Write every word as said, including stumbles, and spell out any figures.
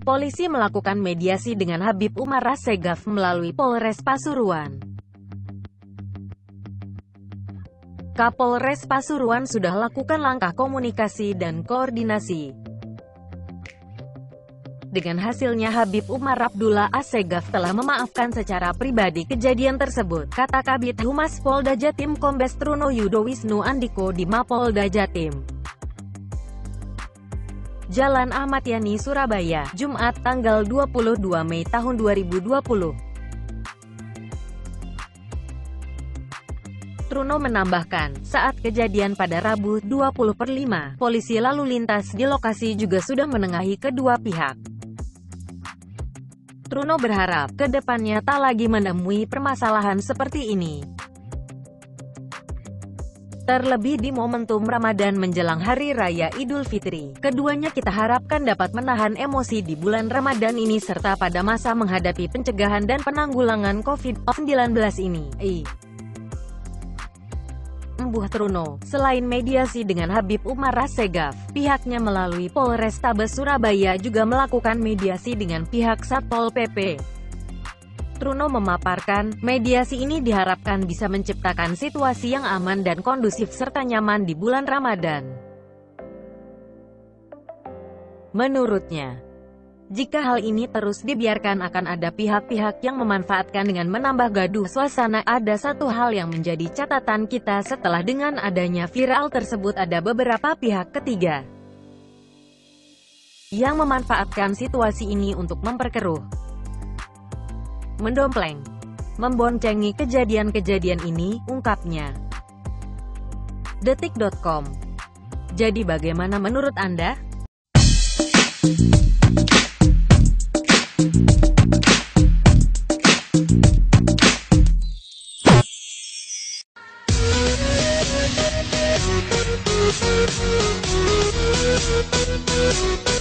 Polisi melakukan mediasi dengan Habib Umar Assegaf melalui Polres Pasuruan. Kapolres Pasuruan sudah lakukan langkah komunikasi dan koordinasi. Dengan hasilnya Habib Umar Abdullah Assegaf telah memaafkan secara pribadi kejadian tersebut, kata Kabid Humas Polda Jatim Kombes Truno Yudo Wisnu Andiko di Mapolda Jatim. Jalan Ahmad Yani, Surabaya, Jumat, tanggal dua puluh dua Mei tahun dua ribu dua puluh. Truno menambahkan, saat kejadian pada Rabu dua puluh per lima, polisi lalu lintas di lokasi juga sudah menengahi kedua pihak. Truno berharap, ke depannya tak lagi menemui permasalahan seperti ini. Terlebih di momentum Ramadan menjelang Hari Raya Idul Fitri, keduanya kita harapkan dapat menahan emosi di bulan Ramadan ini serta pada masa menghadapi pencegahan dan penanggulangan covid sembilan belas ini. I. Embuh Truno. Selain mediasi dengan Habib Umar Assegaf, pihaknya melalui Polrestabes Surabaya juga melakukan mediasi dengan pihak Satpol P P. Truno memaparkan, mediasi ini diharapkan bisa menciptakan situasi yang aman dan kondusif serta nyaman di bulan Ramadan. Menurutnya, jika hal ini terus dibiarkan akan ada pihak-pihak yang memanfaatkan dengan menambah gaduh suasana. Ada satu hal yang menjadi catatan kita setelah dengan adanya viral tersebut, ada beberapa pihak ketiga yang memanfaatkan situasi ini untuk memperkeruh, mendompleng, memboncengi kejadian-kejadian ini, ungkapnya. Detik titik com. Jadi bagaimana menurut Anda? We'll be right back.